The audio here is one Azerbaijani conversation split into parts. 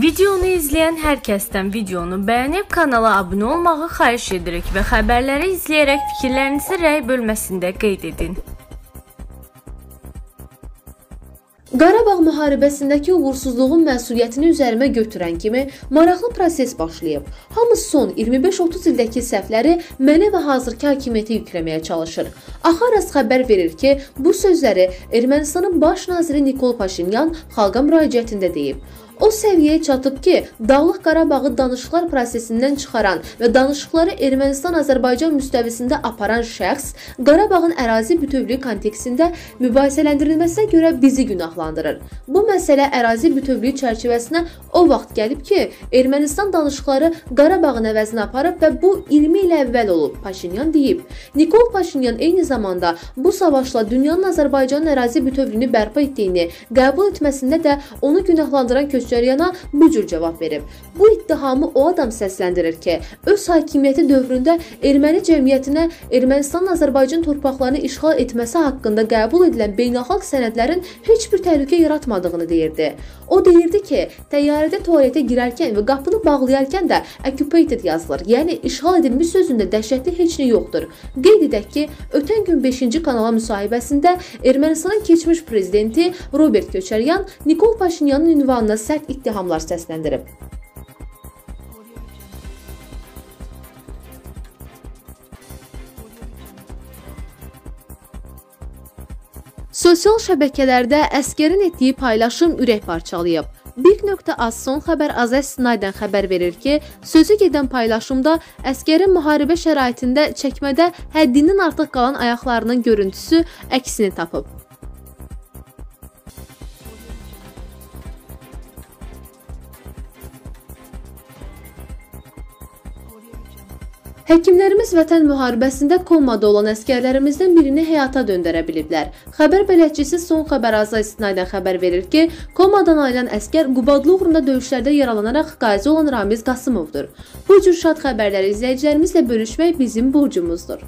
Videonu izleyen hər kəsdən videonu bəyənib kanala abunə olmağı xahiş edirik və xəbərləri izləyərək fikirlərinizi rəy bölməsində qeyd edin. Qarabağ müharibəsindəki uğursuzluğun məsuliyyətini üzərimə götürən kimi maraqlı proses başlayıb. Hamı son 25-30 ildəki səhvləri mənə və hazırki hakimiyyətə yükləməyə çalışır. Axaras xəbər verir ki, bu sözləri Ermənistanın baş naziri Nikol Paşinyan xalqa müraciətində deyib. O səviyyəyə çatıb ki, Dağlıq Qarabağı danışıqlar prosesindən çıxaran və danışıqları Ermənistan-Azərbaycan müstəvisində aparan şəxs Qarabağın ərazi bütövlüyü kontekstində mübahisələndirilməsinə görə bizi günahlandırır. Bu məsələ ərazi bütövlüyü çərçivəsinə o vaxt gəlib ki, Ermənistan danışıqları Qarabağın əvəzinə aparıb və bu 20 il əvvəl olub, Paşinyan deyib. Nikol Paşinyan eyni zamanda bu savaşla dünyanın Azərbaycanın ərazi bütövlüyünü bərpa etdiyini qəbul etməsində də onu günahlandıran Köçəryana bu cür cavab verib. Bu ittihamı o adam səsləndirir ki, öz hakimiyyəti dövründə erməni cəmiyyətinə Ermənistanın Azərbaycan torpaqlarını işğal etməsi haqqında qəbul edilən beynəlxalq sənədlərin heç bir təhlükə yaratmadığını deyirdi. O deyirdi ki, təyyarədə tualetə girərkən və qapını bağlayarkən də occupied yazılır, yəni işğal edilmiş sözündə dəhşətli heç nə yoxdur. Qeyd edək ki, ötən gün 5-ci kanala müsahibəsində Ermənistanın keçmiş prezidenti Robert Köçəryan Nikol Paşinyanın ünvanına sərt ittihamlar səsləndirib. Sosial şəbəkələrdə əsgərin etdiyi paylaşım ürək parçalayıb. 1.az son xəbər Azəz-Sinaydən xəbər verir ki, sözü gedən paylaşımda əsgərin müharibə şəraitində çəkmədə həddindən artıq qalan ayaqlarının görüntüsü əksini tapıb. Həkimlərimiz vətən müharibəsində komada olan əsgərlərimizdən birini həyata döndərə biliblər. Xəbər bələdçisi son xəbər Azəz-Sinaydən xəbər verir ki, komadan ayrılan əsgər Qubadlı uğrunda döyüşlərdə yaralanaraq qazi olan Ramiz Qasımovdur. Bu cür şad xəbərləri izləyicilərimizlə bölüşmək bizim borcumuzdur.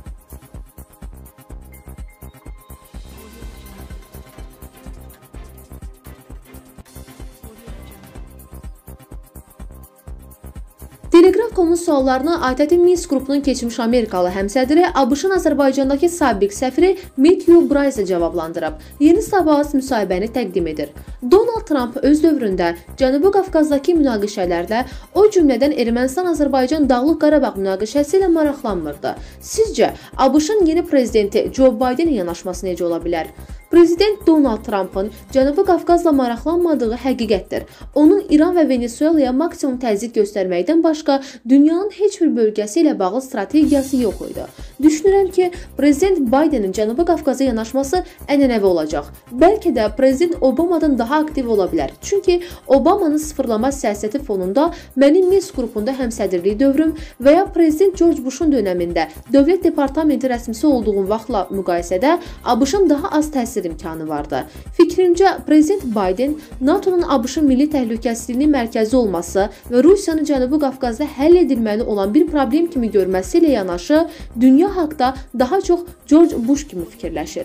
Telegraf.com-un suallarını ATƏT Minsk qrupunun keçmiş Amerikalı həmsədri ABŞ-ın Azərbaycandakı sabiq səfiri Matthew Bryce cavablandırıb. Yeni Sabahız müsahibəni təqdim edir. Donald Trump öz dövründə Cənubi Qafqazdakı münaqişələrlə, o cümlədən Ermənistan-Azərbaycan Dağlıq Qarabağ münaqişəsi ilə maraqlanmırdı. Sizcə, ABŞ-ın yeni prezidenti Joe Biden yanaşması necə ola bilər? Prezident Donald Trump'ın Cənubi Qafqazla maraqlanmadığı həqiqətdir. Onun İran və Venezuelaya maksimum təzyiq göstərməkdən başqa dünyanın heç bir bölgəsi ilə bağlı strategiyası yox idi. Düşünürəm ki, Prezident Bidenin Cənubi Qafqaza yanaşması ənənəvi olacaq. Bəlkə də Prezident Obamadan daha aktiv ola bilər. Çünki Obamanın sıfırlama siyasəti fonunda mənim Minsk qrupunda həmsədrlik dövrüm və ya Prezident George Bush'un dönəmində Dövlət Departamenti rəsmisi olduğum vaxtla müqayisədə ABŞ-ın daha az təsir imkanı vardı. Fikrimcə, Prezident Biden NATO-nun ABŞ-ın milli təhlükəsizliyinin mərkəzi olması və Rusiyanın Cənubi Qafqazda həll edilməli olan bir problem kimi görməsi ilə yanaşı, dünya haqda daha çox George Bush kimi fikirləşir.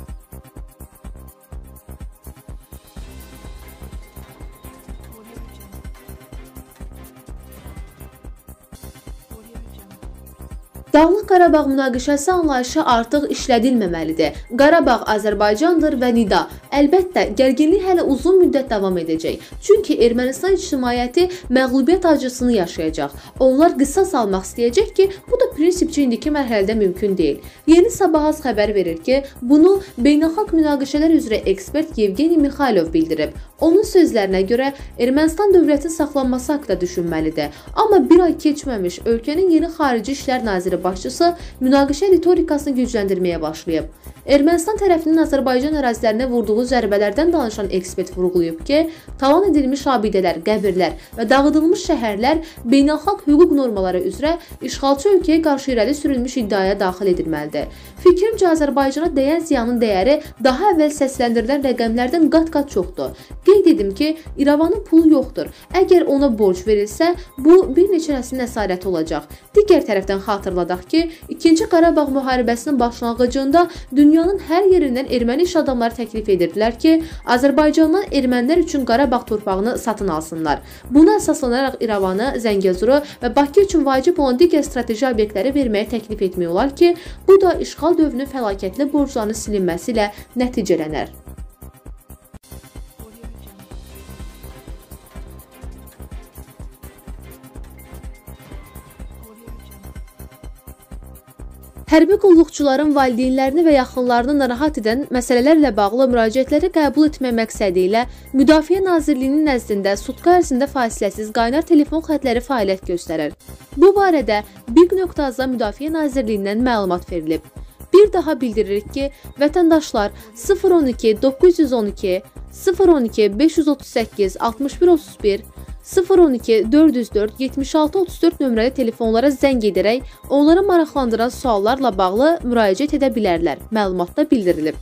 Dağlıq Qarabağ münaqişəsi anlayışı artıq işlədilməməlidir. Qarabağ Azərbaycandır və nida. Əlbəttə, gərginlik hələ uzun müddət davam edəcək. Çünki Ermənistan ictimaiyyəti məğlubiyyət acısını yaşayacaq. Onlar qisas almaq istəyəcək ki, bu da prinsipcə indiki mərhələdə mümkün deyil. Yeni Sabahız xəbər verir ki, bunu beynəlxalq münaqişələr üzrə ekspert Yevgeni Mikhaylov bildirib. Onun sözlərinə görə Ermənistan dövlətin saxlanması haqqında düşünməlidir. Amma bir ay keçməmiş ölkənin yeni xarici işlər naziri başçısı münaqişə ritorikasını gücləndirməyə başlayıb. Ermənistan tərəfinin Azərbaycan ərazilərinə vurduğu zərbələrdən danışan ekspert vurğulayıb ki, talan edilmiş abidələr, qəbirlər və dağıdılmış şəhərlər beynəlxalq hüquq normaları üzrə işğalçı ölkəyə qarşı irəli sürülmüş iddiaya daxil edilməlidir. Fikrimcə, Azərbaycana dəyən ziyanın dəyəri daha əvvəl səsləndirilən rəqəmlərdən qat-qat çoxdur. Qeyd edim ki, İrəvanın pulu yoxdur. Əgər ona borc verilsə, bu bir neçə nəslin əsarəti olacaq. Digər tərəfdən xatırladaq ki, 2-ci Qarabağ müharibəsinin başlanğıcında dünyanın hər yerindən erməni iş adamları təklif edirdi. verdilər ki, Azərbaycandan ermənilər üçün Qarabağ torpağını satın alsınlar. Buna əsaslanaraq İrəvanı, Zəngəzuru və Bakı üçün vacib olan digər strateji obyektləri verməyə təklif etmək olar ki, bu da işğal dövrünün fəlakətli borclarının silinməsi ilə nəticələnər. Hərbi qulluqçuların valideynlərini və yaxınlarını narahat edən məsələlərlə bağlı müraciətləri qəbul etmək məqsədi ilə Müdafiə Nazirliyinin nəzdində sutka ərzində fasiləsiz qaynar telefon xətləri fəaliyyət göstərir. Bu barədə BİQ.az Müdafiə Nazirliyindən məlumat verilib. Bir daha bildiririk ki, vətəndaşlar 012 912 012 538 61 31 012 404 76 34 nömrəli telefonlara zəng edərək onları maraqlandıran suallarla bağlı müraciət edə bilərlər. Məlumatda bildirilib.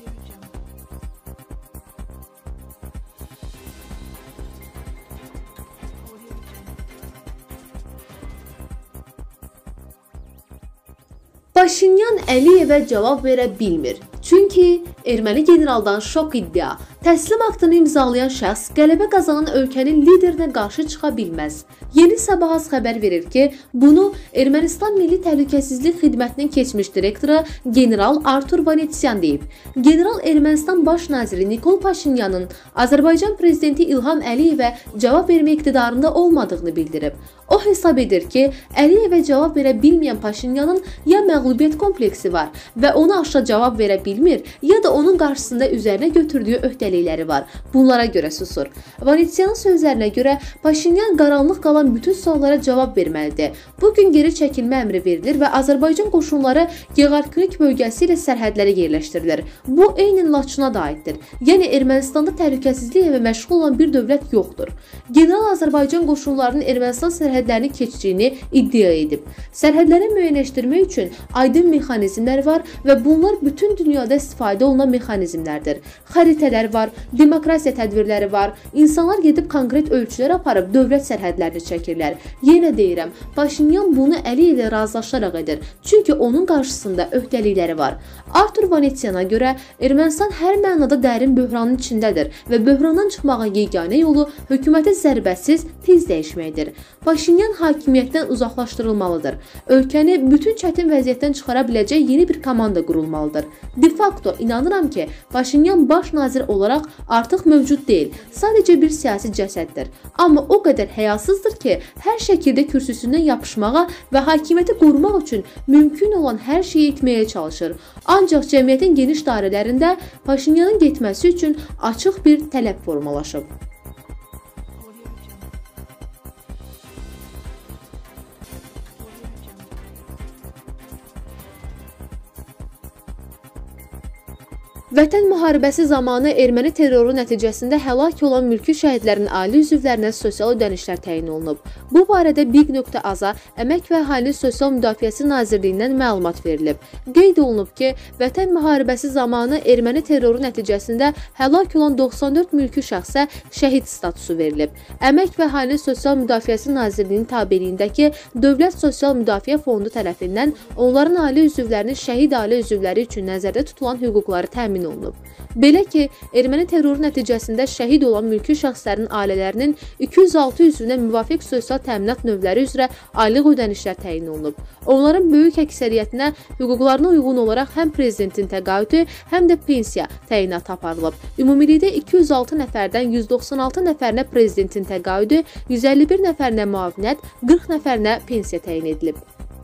Paşinyan Əliyevə cavab verə bilmir. Çünki erməni generaldan şok iddia. Təslim aktını imzalayan şəxs qələbə qazanan ölkənin liderinə qarşı çıxa bilməz. Yeni Sabahaz xəbər verir ki, bunu Ermənistan Milli Təhlükəsizlik Xidmətinin keçmiş direktoru General Artur Vanetsyan deyib. General Ermənistan Baş naziri Nikol Paşinyanın Azərbaycan prezidenti İlham Əliyevə cavab vermə iqtidarında olmadığını bildirib. O hesab edir ki, Əliyevə cavab verə bilməyən Paşinyanın ya məğlubiyyət kompleksi var və ona aşağı cavab verə bilmir, ya da onun qarşısında üzərinə götürdüyü öhdəlikləri var. Bunlara görə susur. Vanetsyanın sözlərinə görə Paşinyan qaranlıq qalan bütün suallara cavab verməlidir. Bugün geri çəkilmə əmri verilir və Azərbaycan qoşunları Yeğarklik bölgəsi ilə sərhədlərə yerləşdirilir. Bu eynən Laçına da aiddir. Yəni Ermənistanda təhlükəsizliklə məşğul olan bir dövlət yoxdur. General Azərbaycan qoşunlarının Ermənistan sərhədlərini keçdiyini iddia edib. Sərhədləri müəyyənləşdirmək üçün aydın mexanizmlər var və bunlar bütün dünyada istifadə olunan mexanizmlərdir. Xəritələr var, demokrasiya tədbirləri var, insanlar gedib konkret ölçülər aparıb dövlət sərhədlərini çəkirlər. Yenə deyirəm, Paşinyan bunu Əliyev ilə razılaşaraq edir, çünki onun qarşısında öhdəlikləri var. Artur Vanetsiyana görə Ermənistan hər mənada dərin böhranın içindədir və böhrandan çıxmağın yeganə yolu hökuməti zərbəsiz tez dəyişməkdir. Paşinyan hakimiyyətdən uzaqlaşdırılmalıdır. Ölkəni bütün çətin vəziyyətdən çıxara biləcək yeni bir komanda qurulmalıdır. De facto inanıram ki, Paşinyan baş nazir olaraq artıq mövcud deyil, sadəcə bir siyasi cəsəddir. Amma o qədər həyasızdır ki, hər şəkildə kürsüsündən yapışmağa və hakimiyyəti qorumaq üçün mümkün olan hər şeyi etməyə çalışır. Ancaq cəmiyyətin geniş dairələrində Paşinyanın getməsi üçün açıq bir tələb formalaşıb. Vətən müharibəsi zamanı erməni terroru nəticəsində həlak olan mülki şəhidlərin ailə üzvlərinə sosial ödənişlər təyin olunub. Bu barədə BİQ.az-a Əmək və Əhalinin Sosial Müdafiəsi Nazirliyindən məlumat verilib. Qeyd olunub ki, Vətən müharibəsi zamanı erməni terroru nəticəsində həlak olan 94 mülki şəxsə şəhid statusu verilib. Əmək və Əhalinin Sosial Müdafiəsi Nazirliyinin tabeliyindəki Dövlət Sosial Müdafiə Fondu tərəfindən onların ailə üzvlərinin şəhid ailə üzvləri üçün nəzərdə tutulan hüquqları təmin olunub. Belə ki, erməni terroru nəticəsində şəhid olan mülki şəxslərin ailələrinin 206 üzvünə müvafiq sosial təminat növləri üzrə aylıq ödənişlər təyin olunub. Onların böyük əksəriyyətinə hüquqlarına uyğun olaraq həm prezidentin təqaüdü, həm də pensiya təyinatı aparılıb. Ümumilikdə 206 nəfərdən 196 nəfərinə prezidentin təqaüdü, 151 nəfərinə müavinət, 40 nəfərinə pensiya təyin edilib.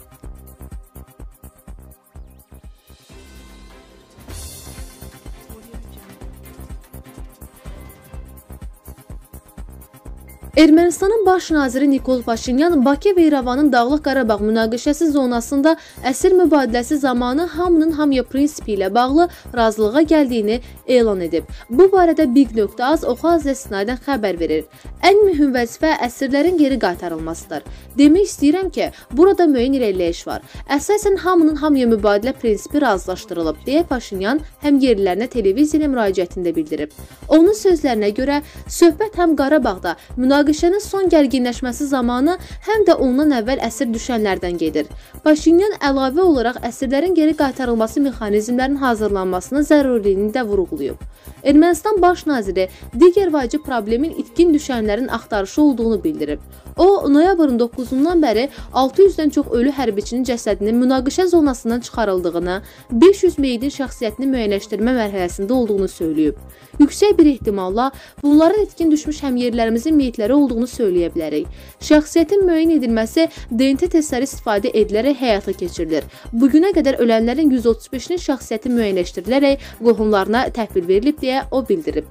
Ermənistanın baş naziri Nikol Paşinyan Bakı və İrəvanın Dağlıq Qarabağ münaqişəsi zonasında əsir mübadiləsi zamanı hamının hamıya prinsipi ilə bağlı razılığa gəldiyini elan edib. Bu barədə BİQ.az Oxu-Aziya İstinadən xəbər verir. Ən mühüm vəzifə əsirlərin geri qaytarılmasıdır. Demək istəyirəm ki, burada müəyyən irəliləyiş var. Əsasən hamının hamıya mübadilə prinsipi razılaşdırılıb, deyə Paşinyan həm yerlilərinə televiziya ilə müraciətində bildirib. Onun sözlərinə görə, söhbət həm Qarabağda münaqişənin son gərginləşməsi zamanı, həm də ondan əvvəl əsir düşənlərdən gedir. Paşinyan əlavə olaraq əsirlərin geri qaytarılması mexanizmlərinin hazırlanmasının zərurliyini də vurğulayıb. Ermənistan baş naziri digər vacib problemin itkin düşənlərin axtarışı olduğunu bildirib. O, noyabrın 9-dan bəri 600-dən çox ölü hərbiçinin cəsədinin münaqişə zonasından çıxarıldığını, 500 meyidin şəxsiyyətini müəyyənləşdirmə mərhələsində olduğunu söyləyib. Yüksək bir ehtimalla bunların itkin düşmüş həmyerlərimizin meyitləri olduğunu söyləyə bilərik. Şəxsiyyətin müəyyən edilməsi DNT testləri istifadə edilərək həyata keçirilir. Bugünə qədər ölənlərin 135-nin şəxsiyyəti müəyyənləşdirilərək qohumlarına təhvil verilib deyə o bildirib.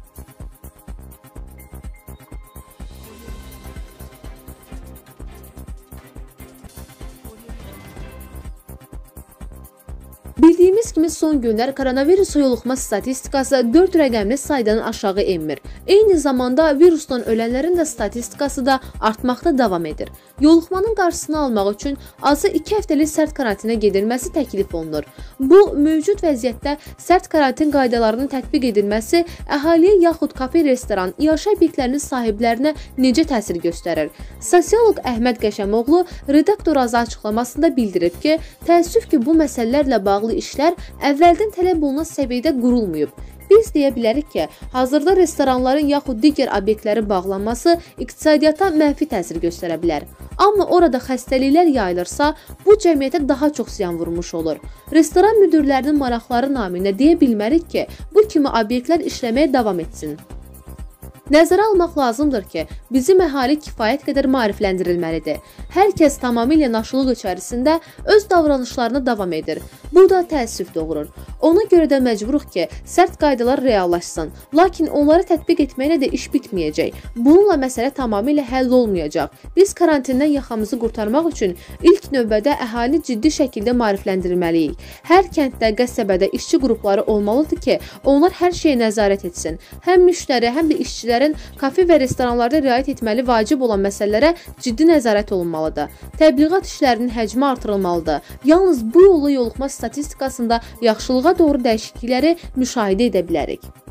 Bildiyimiz kimi son günlər koronavirus yoluxma statistikası 4 rəqəmli saydan aşağı enmir. Eyni zamanda virusdan ölənlərin də statistikası da artmaqda davam edir. Yoluxmanın qarşısını almaq üçün azı 2 həftəlik sərt karantinə gedilməsi təklif olunur. Bu, mövcud vəziyyətdə sərt karantin qaydalarının tətbiq edilməsi əhaliyə yaxud kafe, restoran, iaşə obyektlərinin sahiblərinə necə təsir göstərir? Sosioloq Əhməd Qəşəmoğlu redaktor azı açıqlamasında bildirib ki, təəssüf ki, bu məsələlərlə bağlı işlər əvvəldən tələb olunan səviyyədə qurulmayıb. Biz deyə bilərik ki, hazırda restoranların yaxud digər obyektlərin bağlanması iqtisadiyyata mənfi təsir göstərə bilər. Amma orada xəstəliklər yayılırsa, bu cəmiyyətə daha çox ziyan vurmuş olur. Restoran müdirlərinin maraqları naminə deyə bilmərik ki, bu kimi obyektlər işləməyə davam etsin. Nəzərə almaq lazımdır ki, bizim əhali kifayət qədər maarifləndirilməlidir. Hər kəs tamamilə naşılıq içərisində öz davranışlarına davam edir. Bu da təəssüf doğurur. Ona görə də məcburuq ki, sərt qaydalar reallaşsın. Lakin onları tətbiq etməklə də iş bitməyəcək. Bununla məsələ tamamilə həll olmayacaq. Biz karantindən yaxamızı qurtarmaq üçün ilk növbədə əhalini ciddi şəkildə maarifləndirməliyik. Hər kənddə, qəsəbədə işçi qrupları olmalıdır ki, onlar hər şeyə nəzarət etsin. Həm müştəri, həm də işçilərin kafe və restoranlarda riayət etməli vacib olan məsələlərə ciddi nəzarət olunmalıdır. Təbliğat işlərinin həcmi artırılmalıdır. Yalnız bu yolla yoluxma statistikasında yaxşılığa doğru dəyişiklikləri müşahidə edə bilərik.